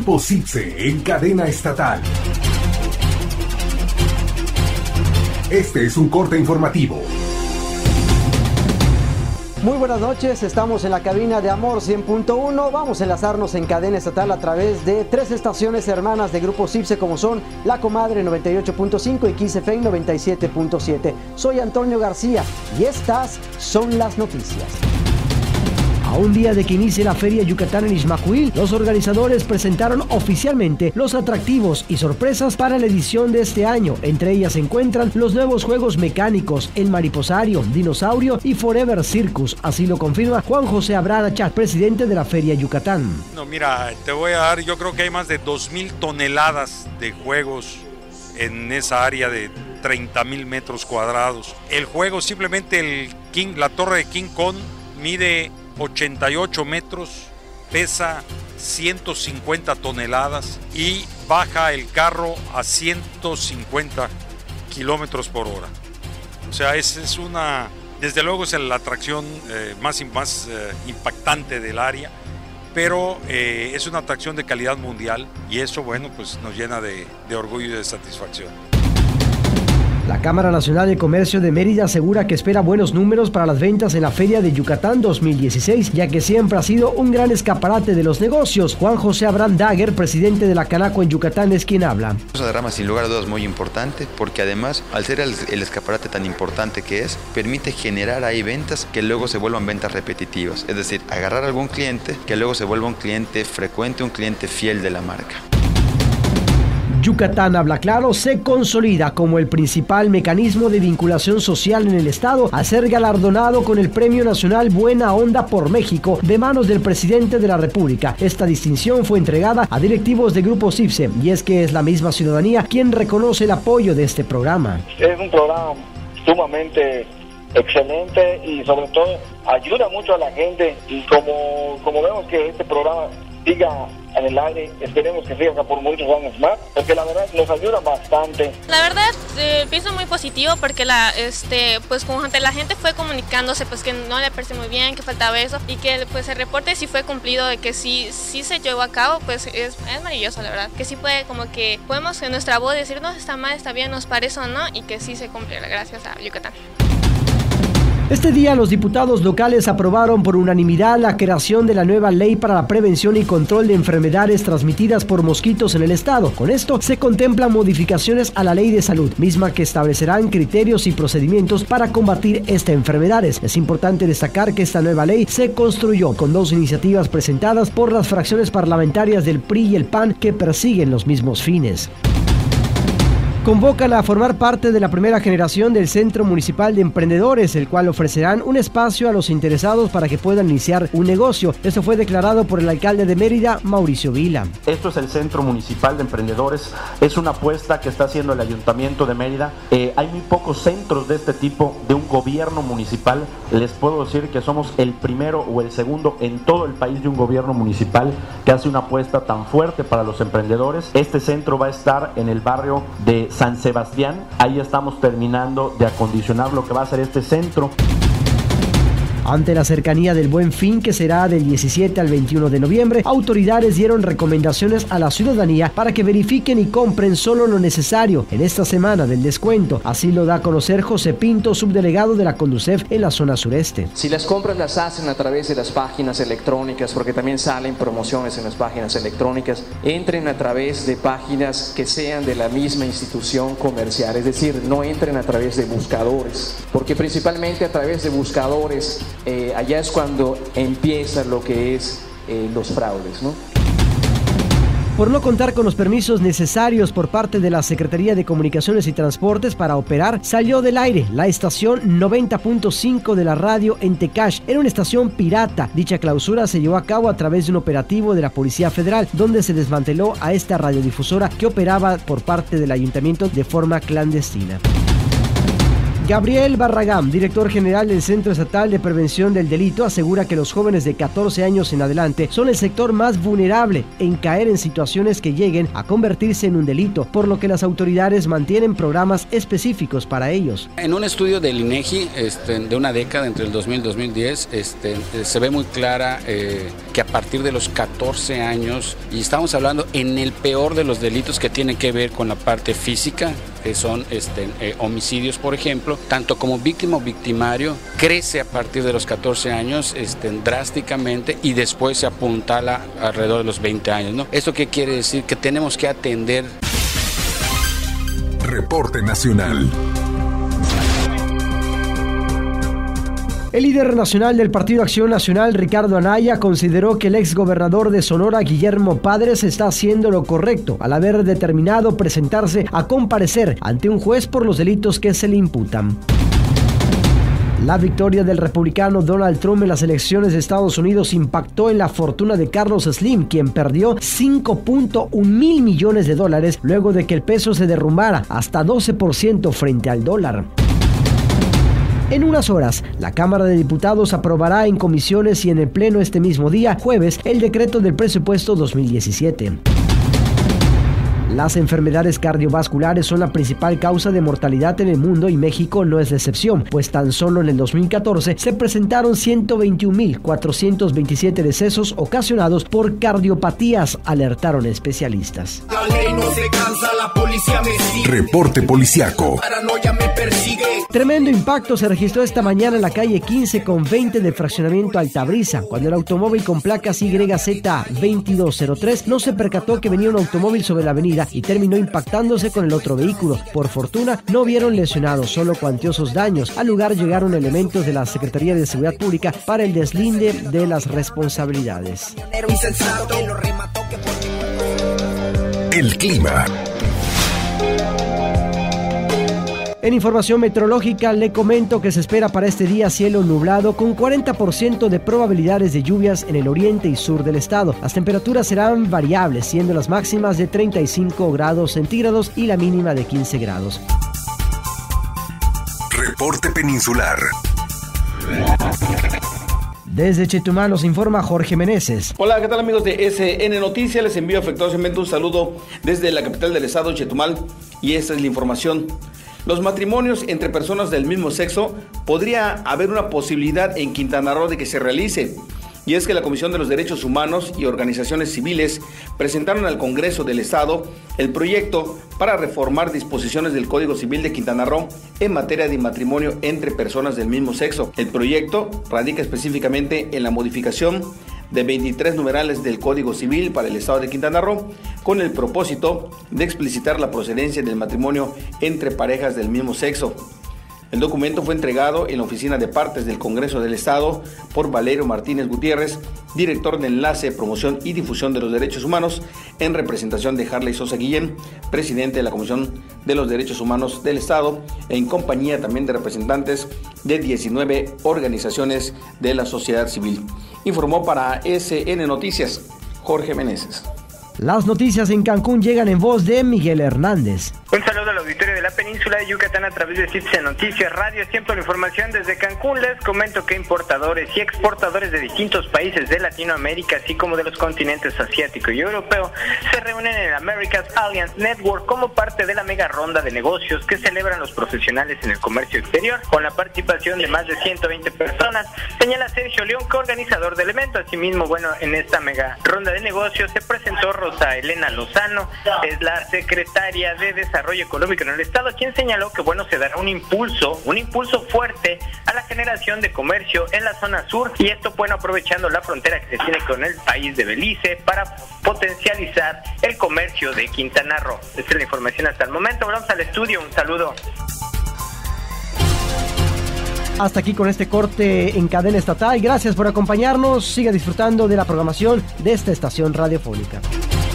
Grupo CIPSE en cadena estatal. Este es un corte informativo. Muy buenas noches, estamos en la cabina de Amor 100.1, vamos a enlazarnos en cadena estatal a través de 3 estaciones hermanas de Grupo CIPSE como son La Comadre 98.5 y XFM 97.7. Soy Antonio García y estas son las noticias. A un día de que inicie la Feria Yucatán en Ixmaquil, los organizadores presentaron oficialmente los atractivos y sorpresas para la edición de este año. Entre ellas se encuentran los nuevos juegos mecánicos, el Mariposario, Dinosaurio y Forever Circus. Así lo confirma Juan José Abraham Achat, presidente de la Feria Yucatán. No, mira, te voy a dar, yo creo que hay más de 2,000 toneladas de juegos en esa área de 30,000 metros cuadrados. El juego, simplemente la torre de King Kong mide 88 metros, pesa 150 toneladas y baja el carro a 150 kilómetros por hora. O sea, es una, desde luego es la atracción más impactante del área, pero es una atracción de calidad mundial y eso, bueno, pues nos llena de orgullo y de satisfacción. La Cámara Nacional de Comercio de Mérida asegura que espera buenos números para las ventas en la Feria de Yucatán 2016, ya que siempre ha sido un gran escaparate de los negocios. Juan José Abraham Daguer, presidente de la Canaco en Yucatán, es quien habla. Es una rama sin lugar a dudas muy importante, porque además, al ser el escaparate tan importante que es, permite generar ahí ventas que luego se vuelvan ventas repetitivas. Es decir, agarrar a algún cliente que luego se vuelva un cliente frecuente, un cliente fiel de la marca. Yucatán Habla Claro se consolida como el principal mecanismo de vinculación social en el estado al ser galardonado con el Premio Nacional Buena Onda por México de manos del presidente de la República. Esta distinción fue entregada a directivos de Grupo CIPSE y es que es la misma ciudadanía quien reconoce el apoyo de este programa. Es un programa sumamente excelente y sobre todo ayuda mucho a la gente y como vemos que este programa siga en el aire, esperemos que siga por muchos años más, porque la verdad nos ayuda bastante. La verdad pienso muy positivo porque pues como la gente fue comunicándose pues que no le pareció muy bien, que faltaba eso y que pues el reporte sí fue cumplido, de que sí se llevó a cabo, pues es maravilloso la verdad, que sí puede como que podemos en nuestra voz decir no, está mal, está bien, nos parece o no, y que sí se cumple gracias a Yucatán. Este día los diputados locales aprobaron por unanimidad la creación de la nueva ley para la prevención y control de enfermedades transmitidas por mosquitos en el estado. Con esto se contemplan modificaciones a la ley de salud, misma que establecerán criterios y procedimientos para combatir estas enfermedades. Es importante destacar que esta nueva ley se construyó con 2 iniciativas presentadas por las fracciones parlamentarias del PRI y el PAN que persiguen los mismos fines. Convocan a formar parte de la primera generación del Centro Municipal de Emprendedores, el cual ofrecerán un espacio a los interesados para que puedan iniciar un negocio. Esto fue declarado por el alcalde de Mérida, Mauricio Vila. Esto es el Centro Municipal de Emprendedores, es una apuesta que está haciendo el Ayuntamiento de Mérida. Hay muy pocos centros de este tipo de un gobierno municipal. Les puedo decir que somos el primero o el segundo en todo el país de un gobierno municipal que hace una apuesta tan fuerte para los emprendedores. Este centro va a estar en el barrio de San Sebastián. Ahí estamos terminando de acondicionar lo que va a ser este centro. Ante la cercanía del Buen Fin, que será del 17 al 21 de noviembre, autoridades dieron recomendaciones a la ciudadanía para que verifiquen y compren solo lo necesario en esta semana del descuento. Así lo da a conocer José Pinto, subdelegado de la Conducef en la zona sureste. Si las compras las hacen a través de las páginas electrónicas, porque también salen promociones en las páginas electrónicas, entren a través de páginas que sean de la misma institución comercial, es decir, no entren a través de buscadores, porque principalmente a través de buscadores allá es cuando empieza lo que es los fraudes, ¿no? Por no contar con los permisos necesarios por parte de la Secretaría de Comunicaciones y Transportes para operar, salió del aire la estación 90.5 de la radio en Tecash. Era una estación pirata. Dicha clausura se llevó a cabo a través de un operativo de la Policía Federal, donde se desmanteló a esta radiodifusora que operaba por parte del ayuntamiento de forma clandestina. Gabriel Barragán, director general del Centro Estatal de Prevención del Delito, asegura que los jóvenes de 14 años en adelante son el sector más vulnerable en caer en situaciones que lleguen a convertirse en un delito, por lo que las autoridades mantienen programas específicos para ellos. En un estudio del INEGI de una década, entre el 2000 y 2010, se ve muy clara que a partir de los 14 años, y estamos hablando en el peor de los delitos que tienen que ver con la parte física, que son homicidios, por ejemplo, tanto como víctima o victimario, crece a partir de los 14 años drásticamente y después se apuntala alrededor de los 20 años, ¿no? ¿Esto qué quiere decir? Que tenemos que atender. Reporte Nacional. El líder nacional del Partido Acción Nacional, Ricardo Anaya, consideró que el exgobernador de Sonora, Guillermo Padres, está haciendo lo correcto al haber determinado presentarse a comparecer ante un juez por los delitos que se le imputan. La victoria del republicano Donald Trump en las elecciones de Estados Unidos impactó en la fortuna de Carlos Slim, quien perdió $5.1 mil millones luego de que el peso se derrumbara hasta 12% frente al dólar. En unas horas, la Cámara de Diputados aprobará en comisiones y en el Pleno este mismo día, jueves, el decreto del presupuesto 2017. Las enfermedades cardiovasculares son la principal causa de mortalidad en el mundo y México no es la excepción, pues tan solo en el 2014 se presentaron 121.427 decesos ocasionados por cardiopatías, alertaron especialistas. La ley no se cansa, la policía me sigue. Reporte policiaco. Paranoia me persigue. Tremendo impacto se registró esta mañana en la calle 15 con 20 del fraccionamiento Altabrisa, cuando el automóvil con placas YZ2203 no se percató que venía un automóvil sobre la avenida y terminó impactándose con el otro vehículo. Por fortuna, no vieron lesionados, solo cuantiosos daños. Al lugar llegaron elementos de la Secretaría de Seguridad Pública para el deslinde de las responsabilidades. El clima. En información meteorológica le comento que se espera para este día cielo nublado con 40% de probabilidades de lluvias en el oriente y sur del estado. Las temperaturas serán variables, siendo las máximas de 35 grados centígrados y la mínima de 15 grados. Reporte peninsular. Desde Chetumal nos informa Jorge Meneses. Hola, ¿qué tal amigos de SN Noticias? Les envío afectuosamente un saludo desde la capital del estado, Chetumal, y esta es la información. Los matrimonios entre personas del mismo sexo podría haber una posibilidad en Quintana Roo de que se realice. Y es que la Comisión de los Derechos Humanos y organizaciones civiles presentaron al Congreso del Estado el proyecto para reformar disposiciones del Código Civil de Quintana Roo en materia de matrimonio entre personas del mismo sexo. El proyecto radica específicamente en la modificación de 23 numerales del Código Civil para el Estado de Quintana Roo, con el propósito de explicitar la procedencia del matrimonio entre parejas del mismo sexo. El documento fue entregado en la Oficina de Partes del Congreso del Estado por Valerio Martínez Gutiérrez, director de Enlace, Promoción y Difusión de los Derechos Humanos, en representación de Harley Sosa Guillén, presidente de la Comisión de los Derechos Humanos del Estado, en compañía también de representantes de 19 organizaciones de la sociedad civil. Informó para SN Noticias, Jorge Meneses. Las noticias en Cancún llegan en voz de Miguel Hernández. Un saludo al auditorio de la península de Yucatán a través de CITSE Noticias Radio. Siempre la información desde Cancún. Les comento que importadores y exportadores de distintos países de Latinoamérica, así como de los continentes asiático y europeo, se reúnen en el America's Alliance Network como parte de la mega ronda de negocios que celebran los profesionales en el comercio exterior, con la participación de más de 120 personas, señala Sergio León, coorganizador del evento. Asimismo, en esta mega ronda de negocios se presentó Rosa Elena Lozano, es la secretaria de Desarrollo Económico en el Estado, quien señaló que se dará un impulso fuerte a la generación de comercio en la zona sur, y esto aprovechando la frontera que se tiene con el país de Belice para potencializar el comercio de Quintana Roo. Esta es la información hasta el momento. Vamos al estudio, un saludo. Hasta aquí con este corte en cadena estatal. Gracias por acompañarnos. Siga disfrutando de la programación de esta estación radiofónica.